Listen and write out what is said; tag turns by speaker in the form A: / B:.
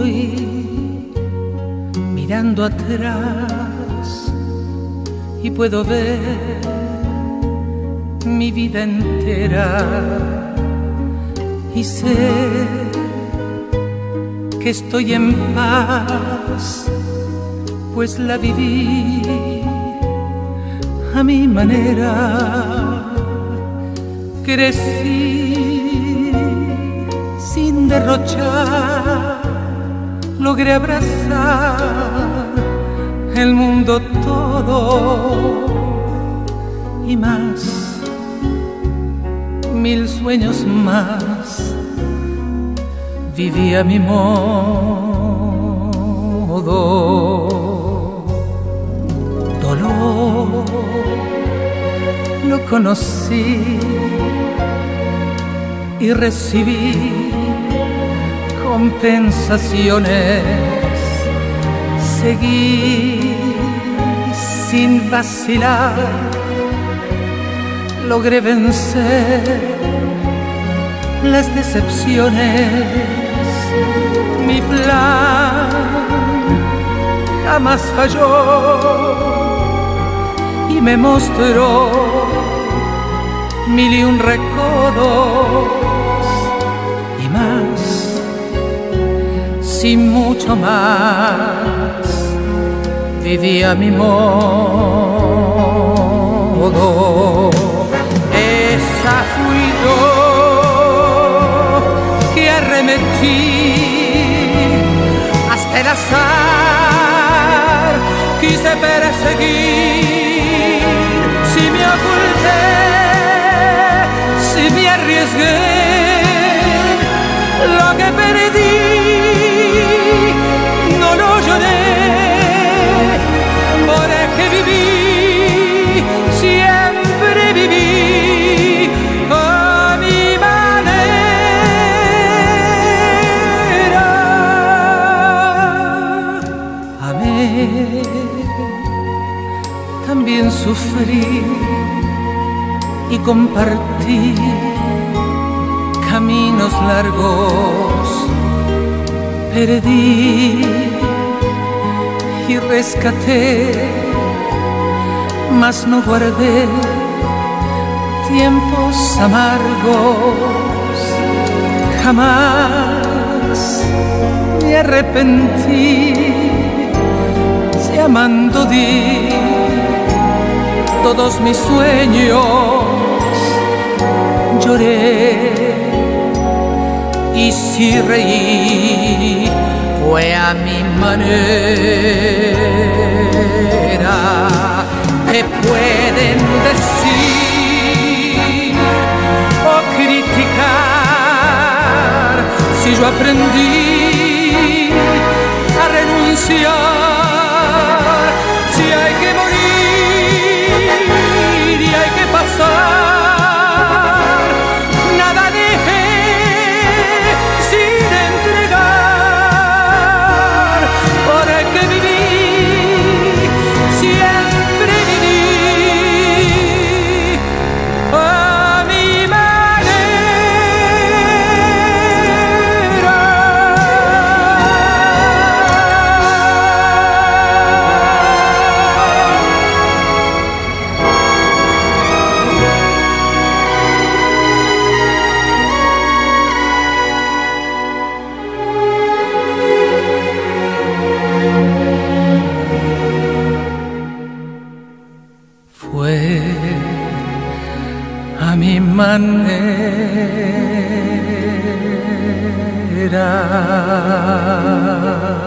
A: Estoy mirando atrás y puedo ver mi vida entera y sé que estoy en paz, pues la viví a mi manera. Crecí sin derrochar, logré abrazar el mundo todo y más, 1000 sueños más, viví a mi modo. Dolor lo conocí y recibí compensaciones. Seguí sin vacilar, logré vencer las decepciones. Mi plan jamás falló y me mostró 1001 recodos y más, sin mucho más, viví a mi modo. Esa fui yo que arremetí hasta el azar, quise perseguir, si me oculté, si me arriesgué, lo que perdí no lo lloré, porque viví, siempre viví a mi manera. Amé, también sufrí y compartí caminos largos, perdí y rescaté, mas no guardé tiempos amargos. Jamás me arrepentí, si amando di todos mis sueños, lloré y si reí fue a mi manera. ¿Qué pueden decir o criticar si yo aprendí a renunciar? Si hay que morir y hay que pasar, nada dejé sin entregar, porque viví, siempre viví a mi manera. Fue a mi manera.